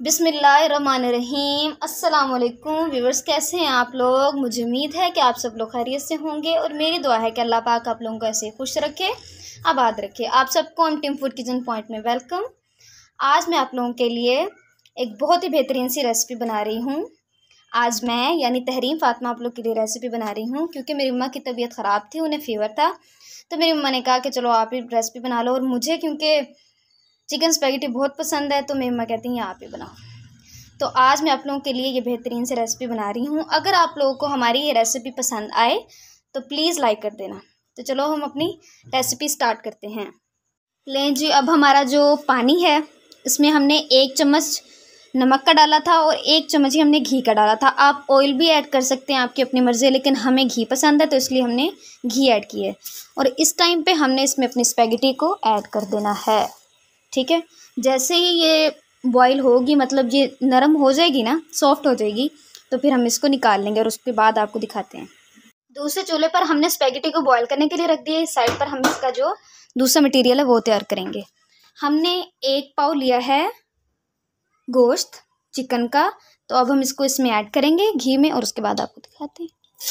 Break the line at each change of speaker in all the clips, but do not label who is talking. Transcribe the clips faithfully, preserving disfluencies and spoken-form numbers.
बिस्मिल्लाहिर्रहमानिर्रहीम। अस्सलाम वालेकुम व्यूअर्स, कैसे हैं आप लोग। मुझे उम्मीद है कि आप सब लोग खैरियत से होंगे और मेरी दुआ है कि अल्लाह पाक आप लोगों को ऐसे खुश रखे, आबाद रखे। आप सबको हम टीम फूड किचन पॉइंट में वेलकम। आज मैं आप लोगों के लिए एक बहुत ही बेहतरीन सी रेसिपी बना रही हूँ। आज मैं यानी तहरीम फ़ातिमा आप लोग के लिए रेसिपी बना रही हूँ, क्योंकि मेरी अम्मा की तबीयत ख़राब थी, उन्हें फ़ीवर था। तो मेरी अम्मा ने कहा कि चलो आप ही रेसिपी बना लो, और मुझे क्योंकि चिकन स्पैगेटी बहुत पसंद है तो मेरी अम्मा कहती हैं आप ही बनाओ। तो आज मैं आप लोगों के लिए ये बेहतरीन से रेसिपी बना रही हूँ। अगर आप लोगों को हमारी ये रेसिपी पसंद आए तो प्लीज़ लाइक कर देना। तो चलो हम अपनी रेसिपी स्टार्ट करते हैं। लें जी, अब हमारा जो पानी है इसमें हमने एक चम्मच नमक का डाला था और एक चम्मच ही हमने घी का डाला था। आप ऑयल भी ऐड कर सकते हैं, आपकी अपनी मर्ज़ी है, लेकिन हमें घी पसंद है तो इसलिए हमने घी ऐड किया है। और इस टाइम पे हमने इसमें अपनी स्पैगेटी को ऐड कर देना है। ठीक है, जैसे ही ये बॉईल होगी, मतलब ये नरम हो जाएगी ना, सॉफ्ट हो जाएगी, तो फिर हम इसको निकाल लेंगे और उसके बाद आपको दिखाते हैं। दूसरे चूल्हे पर हमने स्पैगेटी को बॉईल करने के लिए रख दिया। इस साइड पर हम इसका जो दूसरा मटेरियल है वो तैयार करेंगे। हमने एक पाव लिया है गोश्त चिकन का, तो अब हम इसको इसमें ऐड करेंगे घी में और उसके बाद आपको दिखाते हैं।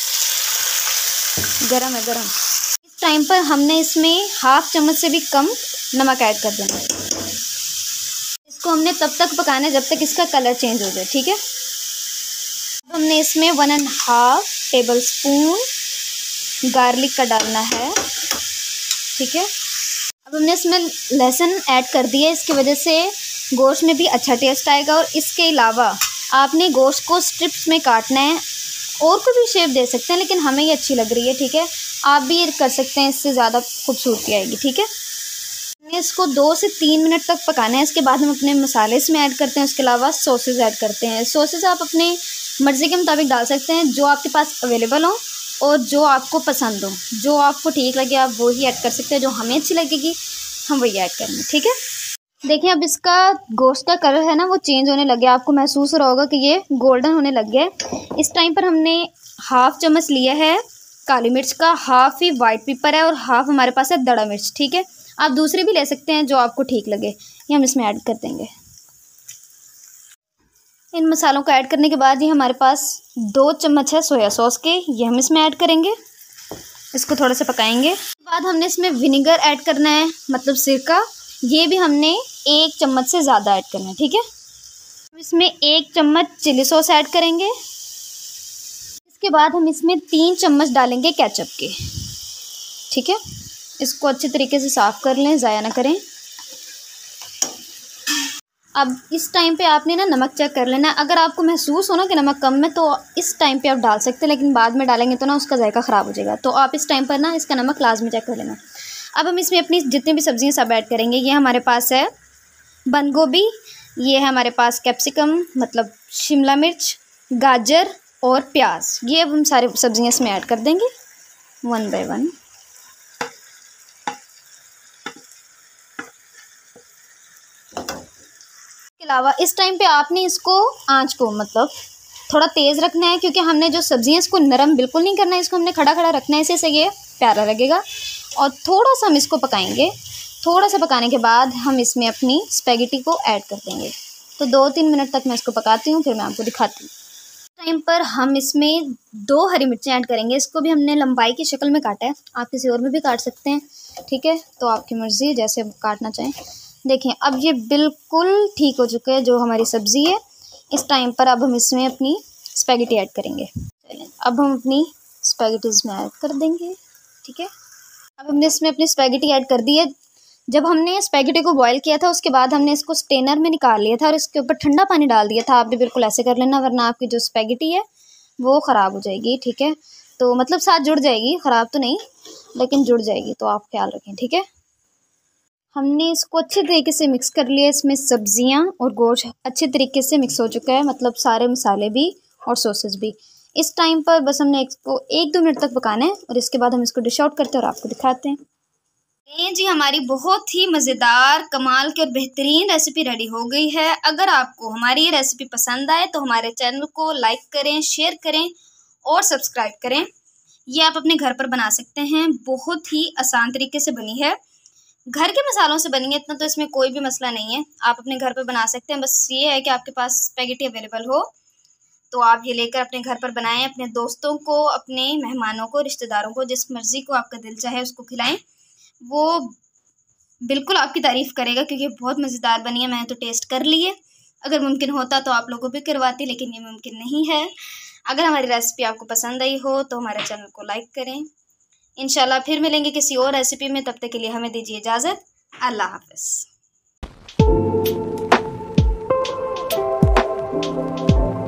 गरम है गरम। इस टाइम पर हमने इसमें हाफ चम्मच से भी कम नमक ऐड कर देना है। इसको हमने तब तक पकाना है जब तक इसका कलर चेंज हो जाए। ठीक है, अब हमने इसमें one and half tablespoon garlic का डालना है। ठीक है, अब हमने इसमें लहसुन ऐड कर दिया। इसकी वजह से गोश्त में भी अच्छा टेस्ट आएगा। और इसके अलावा आपने गोश्त को स्ट्रिप्स में काटना है, और कोई भी शेप दे सकते हैं, लेकिन हमें ये अच्छी लग रही है। ठीक है, आप भी ये कर सकते हैं, इससे ज़्यादा खूबसूरती आएगी। ठीक है, इसको दो से तीन मिनट तक पकाना है। इसके बाद हम अपने मसाले इसमें ऐड करते हैं। उसके अलावा सॉसेस ऐड करते हैं। सॉसेस आप अपने मर्ज़ी के मुताबिक डाल सकते हैं, जो आपके पास अवेलेबल हो और जो आपको पसंद हो, जो आपको ठीक लगे आप वो ही ऐड कर सकते हैं। जो हमें अच्छी लगेगी हम वही ऐड करेंगे। ठीक है, देखिए अब इसका गोश्त का कलर है ना वो चेंज होने लग गया। आपको महसूस हो रहा होगा कि ये गोल्डन होने लग गया है। इस टाइम पर हमने हाफ चम्मच लिया है काली मिर्च का, हाफ ही वाइट पेपर है और हाफ हमारे पास है दड़ा मिर्च। ठीक है, आप दूसरी भी ले सकते हैं जो आपको ठीक लगे। ये हम इसमें ऐड कर देंगे। इन मसालों को ऐड करने के बाद ये हमारे पास दो चम्मच है सोया सॉस के, ये हम इसमें ऐड करेंगे। इसको थोड़ा सा पकाएंगे। उसके बाद हमने इसमें विनेगर ऐड करना है, मतलब सिरका। ये भी हमने एक चम्मच से ज़्यादा ऐड करना है। ठीक है, इसमें एक चम्मच चिली सॉस ऐड करेंगे। इसके बाद हम इसमें तीन चम्मच डालेंगे केचप के। ठीक है, इसको अच्छे तरीके से साफ़ कर लें, ज़ाया ना करें। अब इस टाइम पे आपने ना नमक चेक कर लेना। अगर आपको महसूस हो ना कि नमक कम है तो इस टाइम पे आप डाल सकते हैं, लेकिन बाद में डालेंगे तो ना उसका जायका ख़राब हो जाएगा। तो आप इस टाइम पर ना इसका नमक लाजमी चेक कर लेना। अब हम इसमें अपनी जितनी भी सब्जियां सब ऐड करेंगे। ये हमारे पास है बंद गोभी, ये है हमारे पास कैप्सिकम मतलब शिमला मिर्च, गाजर और प्याज। ये अब हम सारी सब्जियां इसमें ऐड कर देंगे वन बाय वन। इसके अलावा इस टाइम पे आपने इसको आंच को मतलब थोड़ा तेज़ रखना है, क्योंकि हमने जो सब्जियां इसको नरम बिल्कुल नहीं करना है, इसको हमने खड़ा खड़ा रखना है, इससे ये प्यारा लगेगा। और थोड़ा सा हम इसको पकाएंगे। थोड़ा सा पकाने के बाद हम इसमें अपनी स्पैगेटी को ऐड कर देंगे। तो दो तीन मिनट तक मैं इसको पकाती हूँ, फिर मैं आपको दिखाती हूँ। टाइम पर हम इसमें दो हरी मिर्चें ऐड करेंगे। इसको भी हमने लंबाई की शक्ल में काटा है, आप किसी और में भी काट सकते हैं। ठीक है, तो आपकी मर्ज़ी जैसे काटना चाहें। देखें अब ये बिल्कुल ठीक हो चुका है जो हमारी सब्ज़ी है। इस टाइम पर अब हम इसमें अपनी स्पैगेटी ऐड करेंगे। चलें, अब हम अपनी स्पैगेटी इसमें ऐड कर देंगे। ठीक है, अब हमने इसमें अपनी स्पैगेटी ऐड कर दी है। जब हमने स्पैगेटी को बॉईल किया था उसके बाद हमने इसको स्टेनर में निकाल लिया था और इसके ऊपर ठंडा पानी डाल दिया था। आप भी बिल्कुल ऐसे कर लेना, वरना आपकी जो स्पैगेटी है वो ख़राब हो जाएगी। ठीक है, तो मतलब साथ जुड़ जाएगी, ख़राब तो नहीं लेकिन जुड़ जाएगी, तो आप ख्याल रखें। ठीक है, हमने इसको अच्छे तरीके से मिक्स कर लिया। इसमें सब्जियां और गोश्त अच्छे तरीके से मिक्स हो चुका है, मतलब सारे मसाले भी और सॉसेस भी। इस टाइम पर बस हमने इसको एक दो मिनट तक पकाना है और इसके बाद हम इसको डिश आउट करते हैं और आपको दिखाते हैं। ये जी हमारी बहुत ही मज़ेदार, कमाल की और बेहतरीन रेसिपी रेडी हो गई है। अगर आपको हमारी ये रेसिपी पसंद आए तो हमारे चैनल को लाइक करें, शेयर करें और सब्सक्राइब करें। ये आप अपने घर पर बना सकते हैं, बहुत ही आसान तरीके से बनी है। घर के मसालों से बनी है, इतना तो इसमें कोई भी मसला नहीं है, आप अपने घर पर बना सकते हैं। बस ये है कि आपके पास स्पैगेटी अवेलेबल हो तो आप ये लेकर अपने घर पर बनाएं, अपने दोस्तों को, अपने मेहमानों को, रिश्तेदारों को, जिस मर्ज़ी को आपका दिल चाहे उसको खिलाएं। वो बिल्कुल आपकी तारीफ़ करेगा क्योंकि बहुत मज़ेदार बनी है। मैंने तो टेस्ट कर ली है, अगर मुमकिन होता तो आप लोगों भी करवाती, लेकिन ये मुमकिन नहीं है। अगर हमारी रेसिपी आपको पसंद आई हो तो हमारे चैनल को लाइक करें। इंशाल्लाह फिर मिलेंगे किसी और रेसिपी में, तब तक के लिए हमें दीजिए इजाज़त। अल्लाह हाफ़िज़।